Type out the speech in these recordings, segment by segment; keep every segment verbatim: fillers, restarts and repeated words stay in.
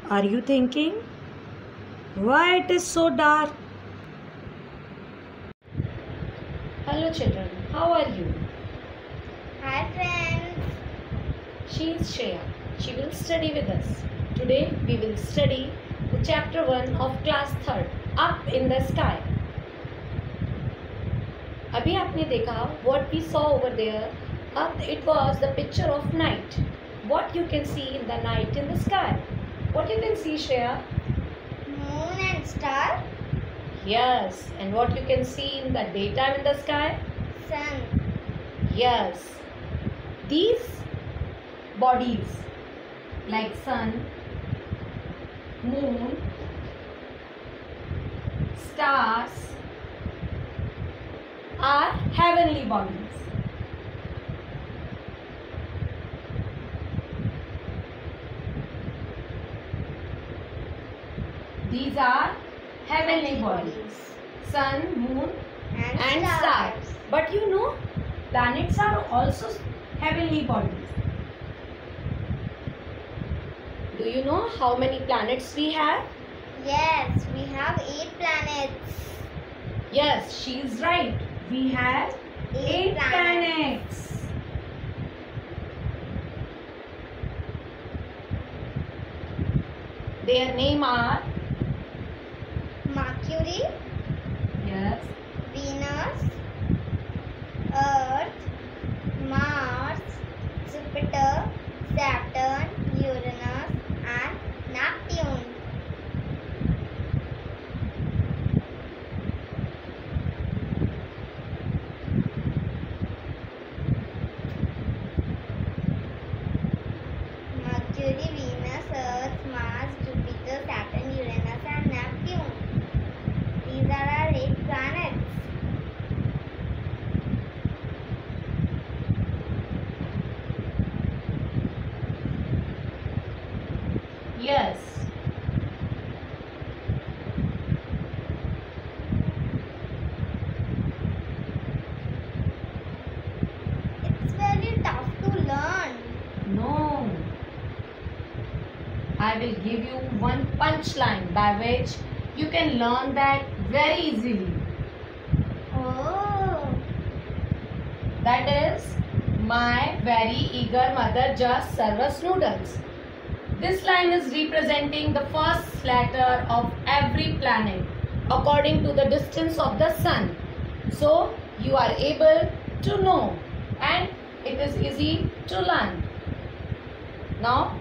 Are you thinking why it is so dark? Hello children, how are you? Hi friends. She is Shreya. She will study with us. Today we will study the chapter one of class third, Up in the Sky. अभी आपने देखा what we saw over there. Up it was the picture of night. What you can see in the night in the sky. What you can see, Shreya? Moon and star. Yes. And what you can see in the daytime in the sky? Sun. Yes. These bodies like sun, moon, stars are heavenly bodies. These are heavenly bodies. Sun, moon And, and stars. stars. But you know, planets are also heavenly bodies. Do you know how many planets we have? Yes, we have eight planets. Yes, she is right. We have eight planets. Their name are Mercury, yes, Venus, Earth, Mars, Jupiter, Saturn, Uranus and Neptune. Mercury, Venus, Earth, Mars, Jupiter, Saturn, Uranus and Neptune. These are our eight planets. yes. It's very tough to learn. No. I will give you one punchline by which you can learn that very easily. Oh, That is, my very eager mother just served us noodles. This line is representing the first letter of every planet according to the distance of the sun. So, you are able to know and it is easy to learn. Now,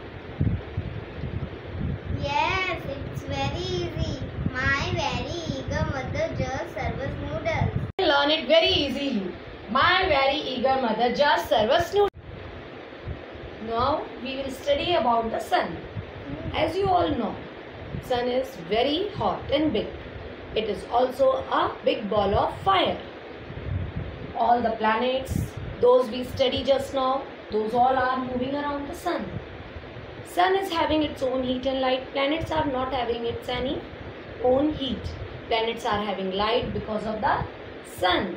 yes, it's very easy. My very eager mother just serves noodles. learn it very easily. My very eager mother just served us noodles. Now, we will study about the sun. As you all know, sun is very hot and big. It is also a big ball of fire. All the planets, those we study just now, those all are moving around the sun. Sun is having its own heat and light. Planets are not having its any own heat. Planets are having light because of the sun.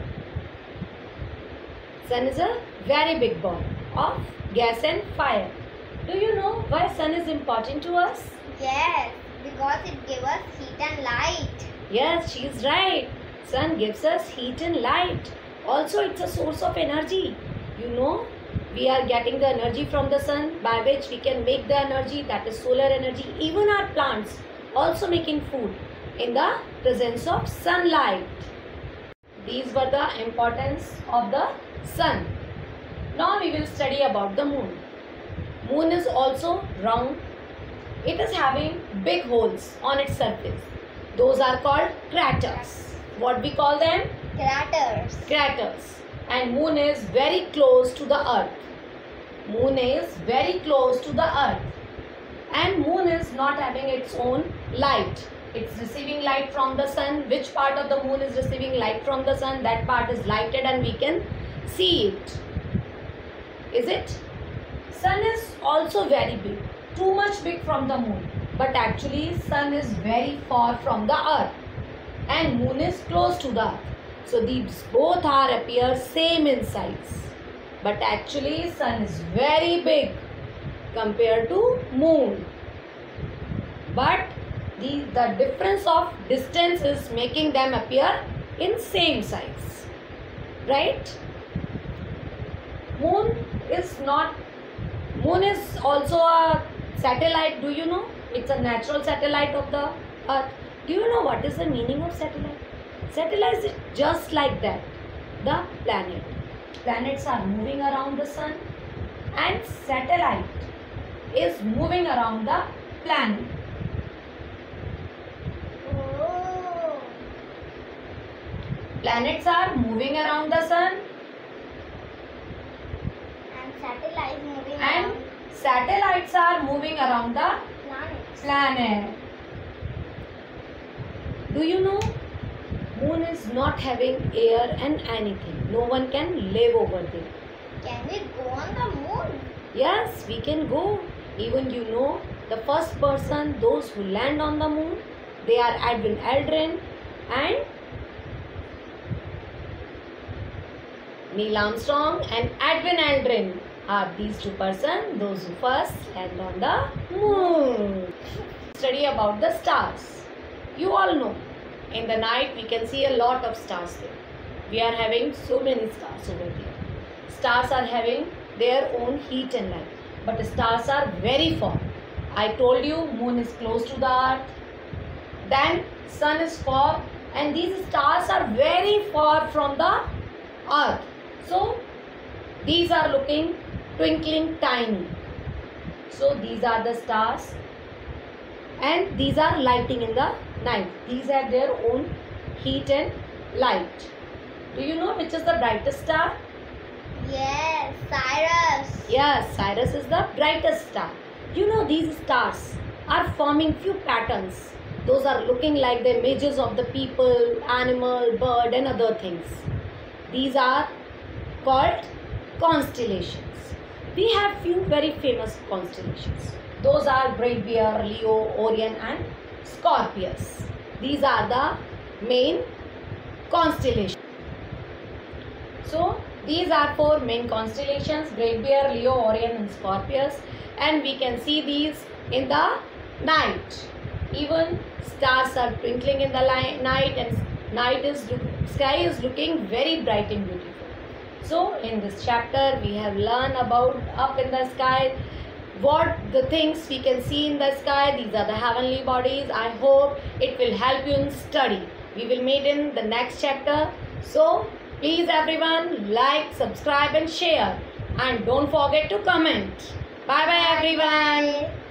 Sun is a very big ball of gas and fire. Do you know why sun is important to us? Yes, because it gives us heat and light. Yes, she is right. Sun gives us heat and light. Also, it's a source of energy. You know, we are getting the energy from the sun by which we can make the energy, that is solar energy. Even our plants also making food in the presence of sunlight. These were the importance of the sun. Now we will study about the moon. Moon is also round. It is having big holes on its surface. Those are called craters. What we call them? Craters. Craters. And moon is very close to the earth. Moon is very close to the earth. And moon is not having its own light. It's receiving light from the sun. Which part of the moon is receiving light from the sun? That part is lighted and we can see it. Is it? Sun is also very big. Too much big from the moon. But actually sun is very far from the earth. And moon is close to the earth. So these both are appear same in size. But actually sun is very big compared to moon. but the, the difference of distance is making them appear in same size, right? Moon is not, moon is also a satellite, do you know? It's a natural satellite of the earth. Do you know what is the meaning of satellite? Satellite is just like that, the planet. Planets are moving around the sun and satellite is moving around the planet. Oh. Planets are moving around the sun And satellite moving and around satellites are moving around the planets. planet. Do you know? Moon is not having air and anything. No one can live over there. Can we go on the moon? Yes, we can go. Even you know, the first person, those who land on the moon, they are Edwin Aldrin and Neil Armstrong and Edwin Aldrin are these two persons, those who first land on the moon. Study about the stars. You all know, in the night we can see a lot of stars there. We are having so many stars over there. Stars are having their own heat and light, but the stars are very far. I told you moon is close to the earth, then sun is far, and these stars are very far from the earth. So these are looking twinkling tiny. So these are the stars and these are lighting in the night. These have their own heat and light. Do you know which is the brightest star? Yes, Cyrus. Yes, Sirius is the brightest star. You know, these stars are forming few patterns. Those are looking like the images of the people, animal, bird and other things. These are called constellations. We have few very famous constellations. Those are Great Bear, Leo, Orion and Scorpius. These are the main constellations. So these are four main constellations: Great Bear, Leo, Orion and Scorpius, and we can see these in the night. Even stars are twinkling in the night, and night is sky is looking very bright and beautiful. So in this chapter we have learned about up in the sky, what the things we can see in the sky. These are the heavenly bodies. I hope it will help you in study. We will meet in the next chapter. So please everyone, like, subscribe and share, and don't forget to comment. Bye bye everyone. Bye.